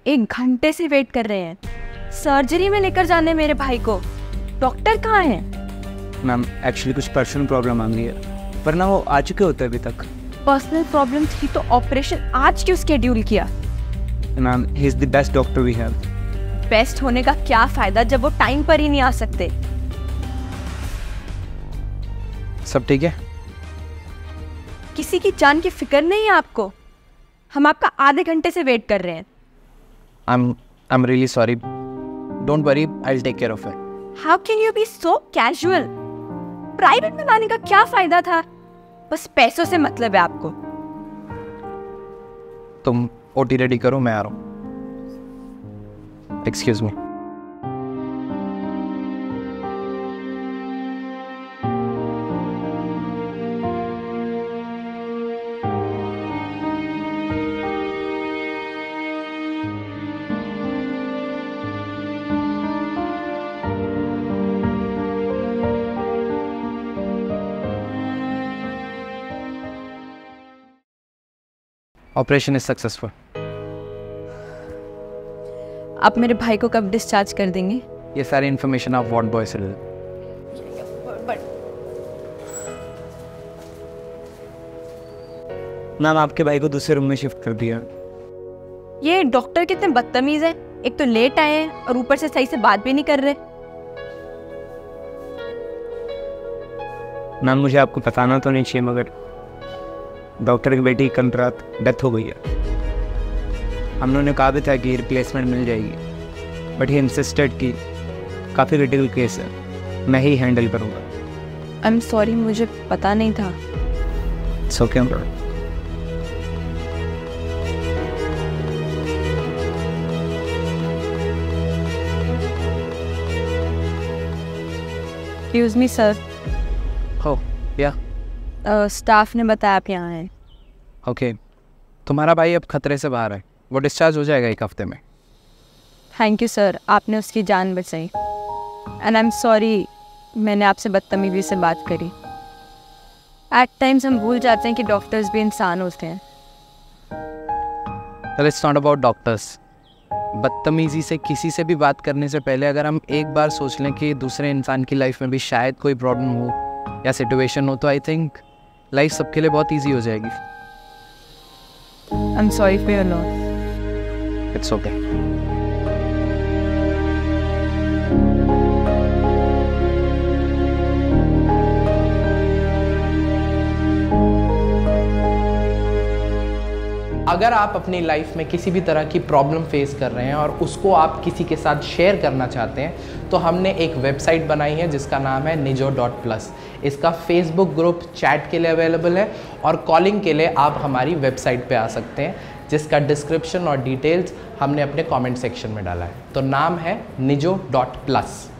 1 घंटे से वेट कर रहे हैं। सर्जरी में लेकर जाने मेरे भाई को। डॉक्टर कहाँ हैं? मैम एक्चुअली कुछ पर्सनल प्रॉब्लम आ गई है, वरना वो आ चुके होते अभी तक। पर्सनल प्रॉब्लम थी तो ऑपरेशन आज क्यों स्केड्यूल किया? मैम ही is the best doctor we have. Best होने का क्या फायदा जब वो टाइम पर ही नहीं आ सकते? सब ठीक है? किसी की जान की फिक्र नहीं है आपको? हम आपका आधे घंटे से वेट कर रहे हैं। I'm really sorry. Don't worry, I'll take care of it. How can you be so casual? Private में लाने का क्या फायदा था? बस पैसों से मतलब है आपको। तुम ओटी रेडी करो, मैं आ रहा हूँ। Excuse me. Operation is successful. आप मेरे भाई को कब डिस्चार्ज कर देंगे? ये सारी इन्फॉर्मेशन आप वार्ड बॉय से ले लो। मैम आपके भाई को दूसरे रूम में शिफ्ट कर दिया। ये डॉक्टर कितने बदतमीज हैं। एक तो लेट आए हैं और ऊपर से सही से बात भी नहीं कर रहे। मैम मुझे आपको बताना तो नहीं चाहिए, मगर डॉक्टर की बेटी कल रात डेथ हो गई है। हम लोगों ने कहा भी था कि रिप्लेसमेंट मिल जाएगी, बट ही इंसिस्टेड कि काफ़ी क्रिटिकल केस है, मैं ही हैंडल करूँगा। आई एम सॉरी, मुझे पता नहीं था। It's okay. Excuse me sir. हो या स्टाफ ने बताया आप यहाँ हैं। ओके, तुम्हारा भाई अब खतरे से बाहर है, वो डिस्चार्ज हो जाएगा 1 हफ्ते में। थैंक यू सर, आपने उसकी जान बचाई। एंड आई एम सॉरी मैंने आपसे बदतमीजी से बात करी। एट टाइम्स हम भूल जाते हैं कि डॉक्टर्स भी इंसान होते हैं। It's not about doctors. बदतमीजी से किसी से भी बात करने से पहले अगर हम एक बार सोच लें कि दूसरे इंसान की लाइफ में भी शायद कोई प्रॉब्लम हो या सिचुएशन हो, तो आई थिंक लाइफ सबके लिए बहुत ईजी हो जाएगी। I am sorry for your loss. It's okay. अगर आप अपनी लाइफ में किसी भी तरह की प्रॉब्लम फेस कर रहे हैं और उसको आप किसी के साथ शेयर करना चाहते हैं, तो हमने एक वेबसाइट बनाई है जिसका नाम है nijo.plus। इसका फेसबुक ग्रुप चैट के लिए अवेलेबल है और कॉलिंग के लिए आप हमारी वेबसाइट पे आ सकते हैं, जिसका डिस्क्रिप्शन और डिटेल्स हमने अपने कमेंट सेक्शन में डाला है। तो नाम है nijo.plus।